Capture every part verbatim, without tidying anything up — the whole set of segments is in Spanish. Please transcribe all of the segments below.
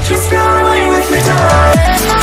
Just run away with your time.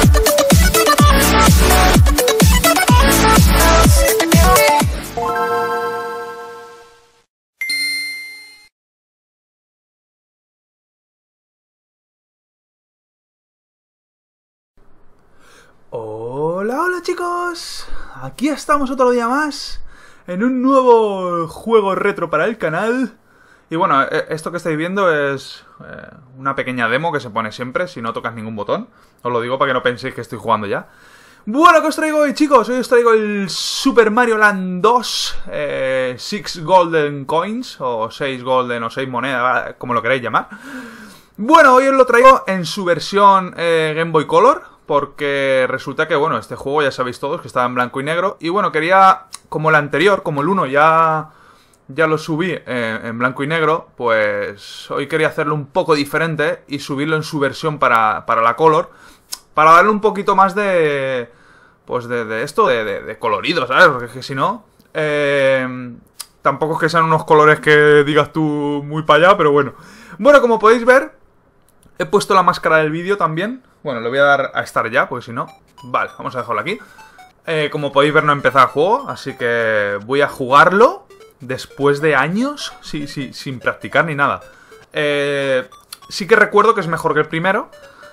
Hola, hola chicos, aquí estamos otro día más en un nuevo juego retro para el canal. Y bueno, esto que estáis viendo es eh, una pequeña demo que se pone siempre si no tocas ningún botón. Os lo digo para que no penséis que estoy jugando ya. Bueno, ¿qué os traigo hoy, chicos? Hoy os traigo el Super Mario Land dos, eh, seis Golden Coins, o seis Golden, o seis monedas, como lo queráis llamar. Bueno, hoy os lo traigo en su versión eh, Game Boy Color, porque resulta que, bueno, este juego ya sabéis todos que estaba en blanco y negro. Y bueno, quería, como el anterior, como el uno ya, ya lo subí en, en blanco y negro, pues hoy quería hacerlo un poco diferente y subirlo en su versión para, para la Color, para darle un poquito más de, pues de, de esto, de, de, de colorido, ¿sabes? Porque es que si no, eh, tampoco es que sean unos colores que digas tú muy para allá, pero bueno. Bueno, como podéis ver, he puesto la máscara del vídeo también. Bueno, le voy a dar a estar ya, porque si no... Vale, vamos a dejarlo aquí. Eh, como podéis ver, no he empezado el juego, así que voy a jugarlo después de años sí, sí, sin practicar ni nada. Eh, sí que recuerdo que es mejor que el primero.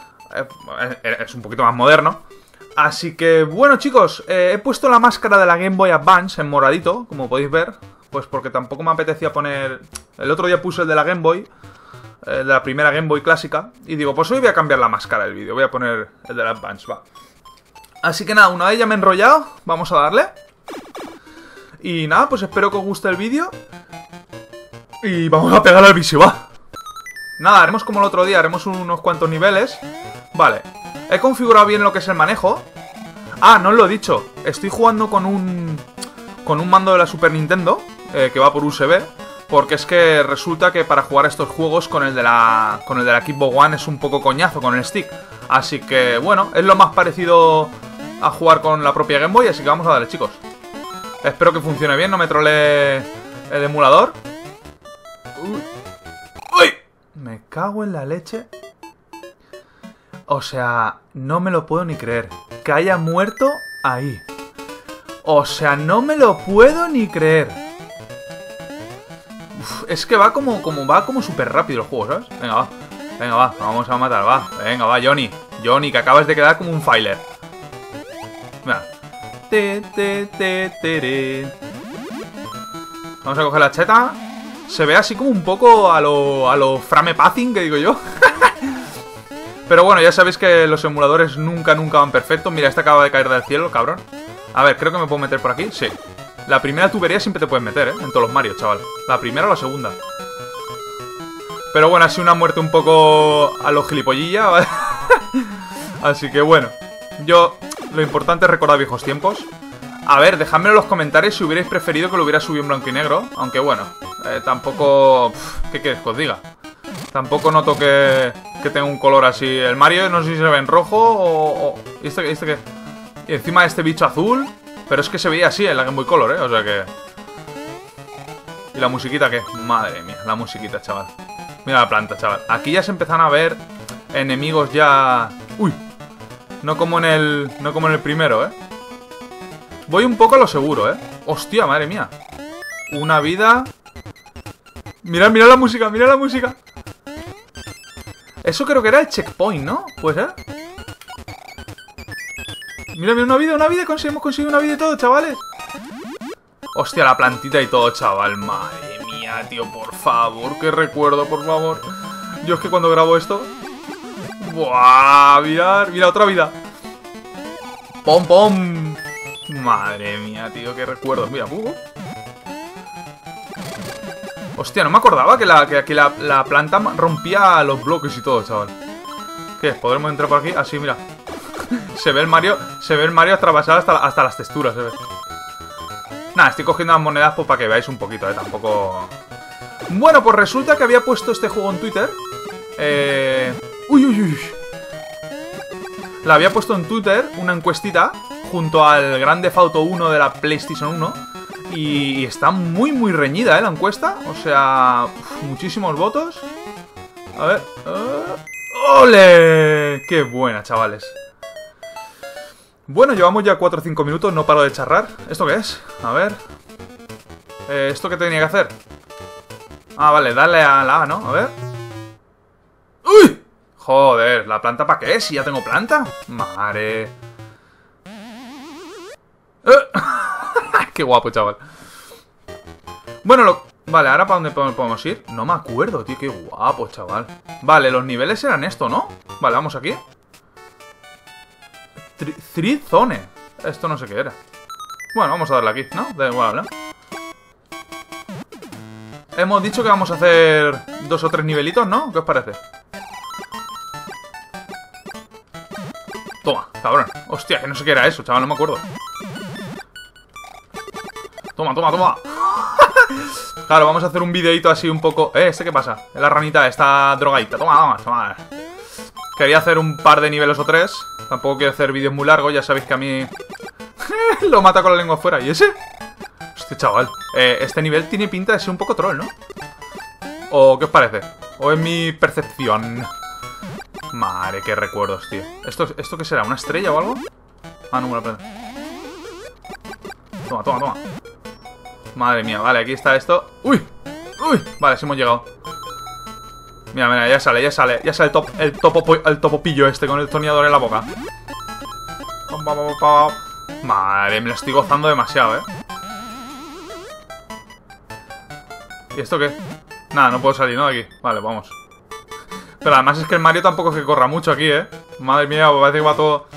Eh, es un poquito más moderno. Así que, bueno, chicos, eh, he puesto la máscara de la Game Boy Advance en moradito, como podéis ver. Pues porque tampoco me apetecía poner... El otro día puse el de la Game Boy, de la primera Game Boy clásica, y digo, pues hoy voy a cambiar la máscara del vídeo, voy a poner el de la Advance, va. Así que nada, una vez ya me he enrollado, vamos a darle. Y nada, pues espero que os guste el vídeo. Y vamos a pegar al vicio, va. Nada, haremos como el otro día, haremos unos cuantos niveles. Vale, he configurado bien lo que es el manejo. Ah, no os lo he dicho, estoy jugando con un Con un mando de la Super Nintendo, eh, que va por U S B. Porque es que resulta que para jugar estos juegos con el de la con el de la Xbox One es un poco coñazo con el stick. Así que, bueno, es lo más parecido a jugar con la propia Game Boy, así que vamos a darle, chicos. Espero que funcione bien, no me trolee el emulador. Uy. ¡Uy! Me cago en la leche. O sea, no me lo puedo ni creer. Que haya muerto ahí. O sea, no me lo puedo ni creer. Uf, es que va como, como va como súper rápido el juego, ¿sabes? Venga, va. Venga, va. Vamos a matar, va. Venga, va, Johnny. Johnny, que acabas de quedar como un filer. Mira. Te, te, te, te, te. Vamos a coger la cheta. Se ve así como un poco a lo, a lo frame pathing, que digo yo. Pero bueno, ya sabéis que los emuladores nunca, nunca van perfectos. Mira, este acaba de caer del cielo, cabrón. A ver, creo que me puedo meter por aquí. Sí. La primera tubería siempre te puedes meter, ¿eh? En todos los Mario, chaval. La primera o la segunda. Pero bueno, ha sido una muerte un poco a los gilipollilla, ¿vale? Así que bueno. Yo, lo importante es recordar viejos tiempos. A ver, dejadmelo en los comentarios si hubierais preferido que lo hubiera subido en blanco y negro. Aunque bueno, eh, tampoco... Pff, ¿qué quieres que os diga? Tampoco noto que, que tenga un color así. El Mario no sé si se ve en rojo o... o ¿Y este, este qué? Y encima este bicho azul... Pero es que se veía así en la Game Boy Color, ¿eh? O sea que... ¿Y la musiquita qué? Madre mía, la musiquita, chaval. Mira la planta, chaval. Aquí ya se empiezan a ver enemigos ya... ¡Uy! No como en el... No como en el primero, ¿eh? Voy un poco a lo seguro, ¿eh? ¡Hostia, madre mía! Una vida... Mirad, mirad la música, mirad la música. Eso creo que era el checkpoint, ¿no? ¿Puede ser? Mira, mira, una vida, una vida, conseguimos conseguir una vida y todo, chavales. Hostia, la plantita y todo, chaval. Madre mía, tío, por favor, qué recuerdo, por favor. Yo es que cuando grabo esto... ¡Buah! Mirad, mira, otra vida. ¡Pom, pom! Madre mía, tío, qué recuerdos. Mira, uh. Hostia, no me acordaba que la, que, que la, la planta rompía los bloques y todo, chaval. ¿Qué? ¿Podremos entrar por aquí? Así, mira. Se ve el Mario, se ve el Mario atravesar hasta, hasta las texturas, se ve. Nada, estoy cogiendo las monedas pues para que veáis un poquito, eh, tampoco... Bueno, pues resulta que había puesto este juego en Twitter. Eh... Uy, uy, uy. La había puesto en Twitter una encuestita junto al Grand Theft Auto uno de la PlayStation uno. Y está muy, muy reñida, ¿eh? La encuesta. O sea, uf, muchísimos votos. A ver. Uh... ¡Ole! ¡Qué buena, chavales! Bueno, llevamos ya cuatro o cinco minutos, no paro de charrar. ¿Esto qué es? A ver. Eh, ¿Esto qué tenía que hacer? Ah, vale, dale a la A, ¿no? A ver. ¡Uy! Joder, ¿la planta para qué? Si ya tengo planta. Madre. ¡Eh! ¡Qué guapo, chaval! Bueno, lo... Vale, ¿ahora para dónde podemos ir? No me acuerdo, tío, qué guapo, chaval. Vale, los niveles eran esto, ¿no? Vale, vamos aquí. Three Zone. Esto no sé qué era. Bueno, vamos a darle aquí, ¿no? Da igual, ¿no? Hemos dicho que vamos a hacer dos o tres nivelitos, ¿no? ¿Qué os parece? Toma, cabrón. Hostia, que no sé qué era eso, chaval, no me acuerdo. Toma, toma, toma. Claro, vamos a hacer un videito así un poco... Eh, ¿este qué pasa? La ranita está drogadita. Toma, toma, toma. Quería hacer un par de niveles o tres. Tampoco quiero hacer vídeos muy largos. Ya sabéis que a mí... lo mata con la lengua afuera. ¿Y ese? Hostia, chaval. Eh, este nivel tiene pinta de ser un poco troll, ¿no? ¿O qué os parece? ¿O es mi percepción? Madre, qué recuerdos, tío. ¿Esto, ¿Esto qué será? ¿Una estrella o algo? Ah, no me lo prendo. Toma, toma, toma. Madre mía, vale, aquí está esto. ¡Uy! ¡Uy! Vale, sí hemos llegado. Mira, mira, ya sale, ya sale. Ya sale el, top, el, topo, el topopillo este con el tornillador en la boca. Madre, me lo estoy gozando demasiado, ¿eh? ¿Y esto qué? Nada, no puedo salir, ¿no? De aquí. Vale, vamos. Pero además es que el Mario tampoco es que corra mucho aquí, ¿eh? Madre mía, parece que va todo...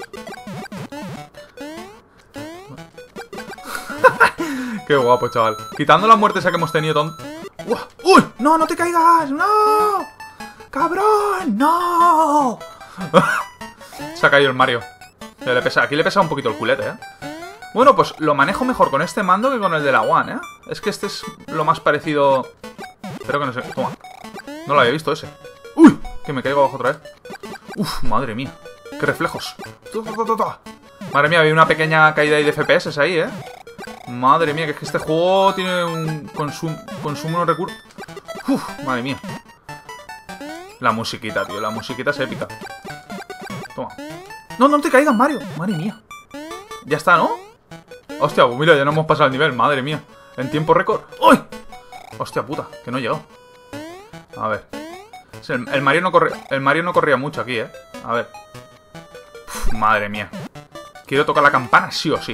Qué guapo, chaval. Quitando las muertes que hemos tenido ton... ¡Uy! ¡No, no te caigas! ¡No! ¡Cabrón! ¡No! Se ha caído el Mario. Le pesa... Aquí le pesa un poquito el culete, ¿eh? Bueno, pues lo manejo mejor con este mando que con el de la One, ¿eh? Es que este es lo más parecido... Espero que no se... Toma. No lo había visto ese. ¡Uy! Que me caigo abajo otra vez. ¡Uf! Madre mía. ¡Qué reflejos! Madre mía, había una pequeña caída de F P S ahí, ¿eh? Madre mía, que es que este juego tiene un consum consumo de recursos. Uf, madre mía. La musiquita, tío, la musiquita es épica. Toma. No, no te caigas, Mario. Madre mía. Ya está, ¿no? Hostia, pues mira, ya no hemos pasado el nivel, madre mía. En tiempo récord. ¡Uy! Hostia puta, que no he llegado. A ver. El, el, Mario no corre, el Mario no corría mucho aquí, ¿eh? A ver. Uf, madre mía. Quiero tocar la campana sí o sí.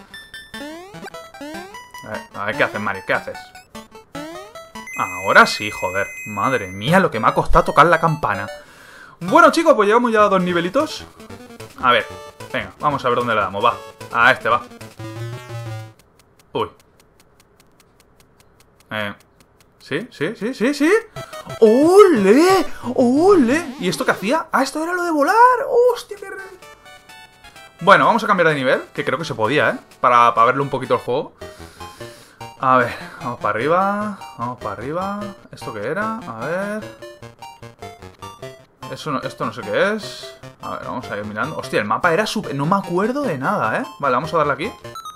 A ver, a ver, ¿qué haces, Mario? ¿Qué haces? Ahora sí, joder. Madre mía, lo que me ha costado tocar la campana. Bueno, chicos, pues llevamos ya dos nivelitos. A ver, venga, vamos a ver dónde le damos. Va, a este, va. Uy. Eh... ¿Sí? ¿Sí? ¿Sí? ¿Sí? ¿Sí? ¡Ole! ¡Ole! ¿Y esto qué hacía? Ah, esto era lo de volar. ¡Hostia, qué re... Bueno, vamos a cambiar de nivel, que creo que se podía, ¿eh? Para, para verle un poquito el juego. A ver, vamos para arriba. Vamos para arriba. ¿Esto qué era? A ver. Eso no, esto no sé qué es. A ver, vamos a ir mirando. Hostia, el mapa era súper... No me acuerdo de nada, ¿eh? Vale, vamos a darle aquí.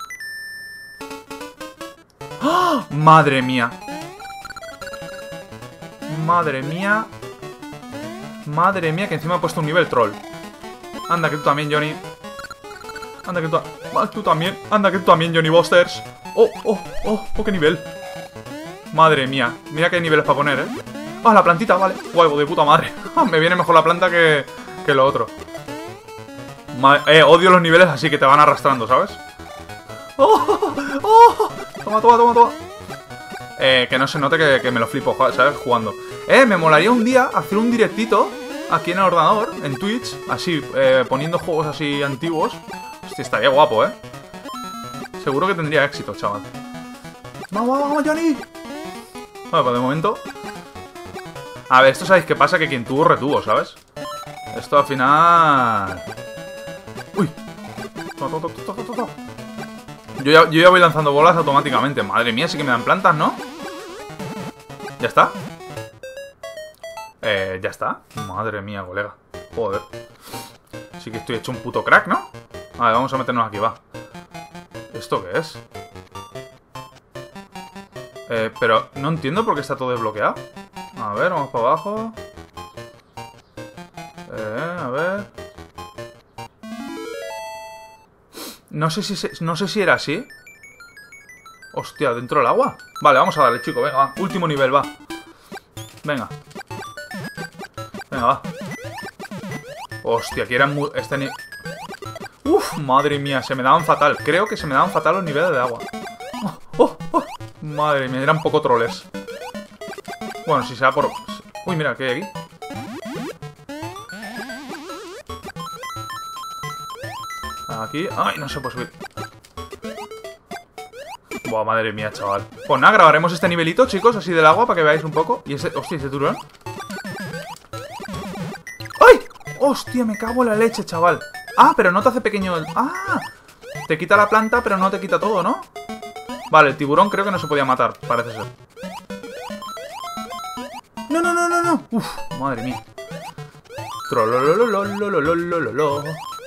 ¡Oh! ¡Madre mía! Madre mía. Madre mía, que encima ha puesto un nivel troll. Anda, que tú también, Johnny. Anda, que tú, ah, tú también. Anda, que tú también, Johnny Busters. Oh, oh, oh, oh, qué nivel. Madre mía. Mira qué niveles para poner, ¿eh? Ah, la plantita, vale. Guay, de puta madre. Me viene mejor la planta que, que lo otro. Madre, eh, odio los niveles así que te van arrastrando, ¿sabes? Oh, oh, toma, toma, toma, toma. Eh, que no se note que, que me lo flipo, ¿sabes? Jugando. Eh, me molaría un día hacer un directito aquí en el ordenador, en Twitch, así, eh, poniendo juegos así antiguos. Hostia, estaría guapo, ¿eh? Seguro que tendría éxito, chaval. ¡Vamos, vamos, Johnny! Bueno, pues de momento... A ver, esto sabéis qué pasa, que quien tuvo, retuvo, ¿sabes? Esto al final... ¡Uy! Yo ya, yo ya voy lanzando bolas automáticamente. Madre mía, sí que me dan plantas, ¿no? ¿Ya está? Eh, ya está. Madre mía, colega. Joder. Sí que estoy hecho un puto crack, ¿no? A ver, vamos a meternos aquí, va. ¿Esto qué es? Eh, pero no entiendo por qué está todo desbloqueado. A ver, vamos para abajo. Eh, a ver... No sé si, se... no sé si era así. Hostia, ¿dentro del agua? Vale, vamos a darle, chico, venga, va. Último nivel, va. Venga. Venga, va. Hostia, aquí eran muy... Este nivel... Uf, madre mía, se me daban fatal. Creo que se me daban fatal los niveles de agua. Oh, oh, oh. Madre mía, eran poco troles. Bueno, si sea por... Uy, mira, ¿qué hay aquí? Aquí... Ay, no se puede subir. Buah, madre mía, chaval. Pues nada, grabaremos este nivelito, chicos, así del agua, para que veáis un poco. Y ese... Hostia, ese turón. ¡Ay! Hostia, me cago en la leche, chaval. Ah, pero no te hace pequeño el... Ah, te quita la planta, pero no te quita todo, ¿no? Vale, el tiburón creo que no se podía matar, parece ser. No, no, no, no, no. Uf, madre mía. Trololololololololololo.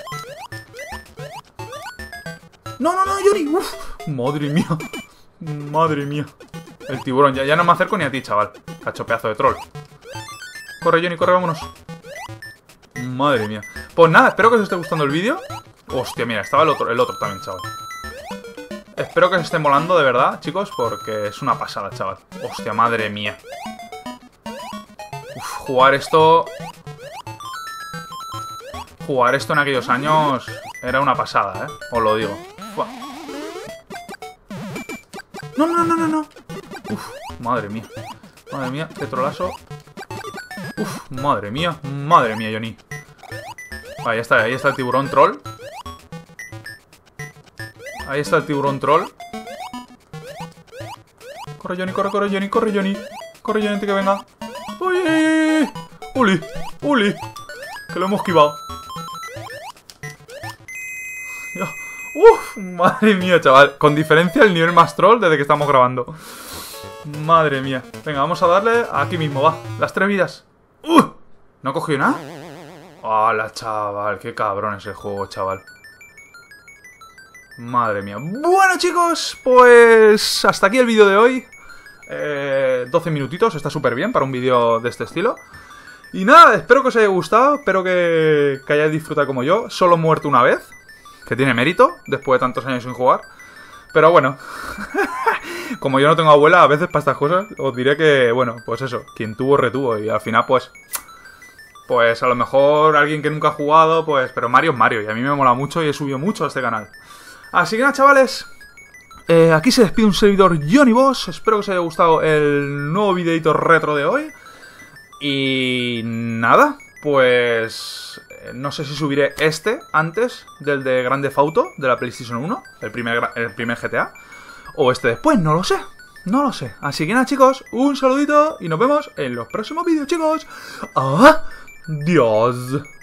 No, no, no, Johnny. Uf, madre mía. Madre mía. El tiburón, ya, ya no me acerco ni a ti, chaval. Cacho pedazo de troll. Corre, Johnny, corre, vámonos. Madre mía. Pues nada, espero que os esté gustando el vídeo. Hostia, mira, estaba el otro, el otro también, chaval. Espero que os esté molando de verdad, chicos, porque es una pasada, chaval. Hostia, madre mía. Uf, jugar esto... Jugar esto en aquellos años era una pasada, ¿eh? Os lo digo. Uf. No, no, no, no, no. Uf, madre mía. Madre mía, qué trolazo. Uf, madre mía. Madre mía, Johnny. Ahí está, ahí está el tiburón troll. Ahí está el tiburón troll. Corre, Johnny, corre, corre, Johnny, corre, Johnny. Corre, Johnny, antes que venga. ¡Uy! ¡Uli! ¡Uli! Que lo hemos esquivado. ¡Uf! Madre mía, chaval. Con diferencia el nivel más troll desde que estamos grabando. Madre mía. Venga, vamos a darle aquí mismo, va. Las tres vidas. ¡Uh! ¿No ha cogido nada? ¡Hala, chaval! Qué cabrón es el juego, chaval. Madre mía. Bueno, chicos, pues hasta aquí el vídeo de hoy. eh, doce minutitos, está súper bien para un vídeo de este estilo. Y nada, espero que os haya gustado. Espero que, que hayáis disfrutado como yo. Solo he muerto una vez, que tiene mérito, después de tantos años sin jugar. Pero bueno, como yo no tengo abuela a veces para estas cosas, os diré que, bueno, pues eso, quien tuvo, retuvo. Y al final, pues... Pues a lo mejor alguien que nunca ha jugado, pues... Pero Mario es Mario, y a mí me mola mucho y he subido mucho a este canal. Así que nada, chavales, eh, aquí se despide un servidor Johnny Boss. Espero que os haya gustado el nuevo videito retro de hoy. Y nada, pues eh, no sé si subiré este antes del de Grand Theft Auto de la PlayStation uno, el primer, el primer G T A, o este después, no lo sé, no lo sé. Así que nada, chicos, un saludito y nos vemos en los próximos vídeos, chicos. Adiós.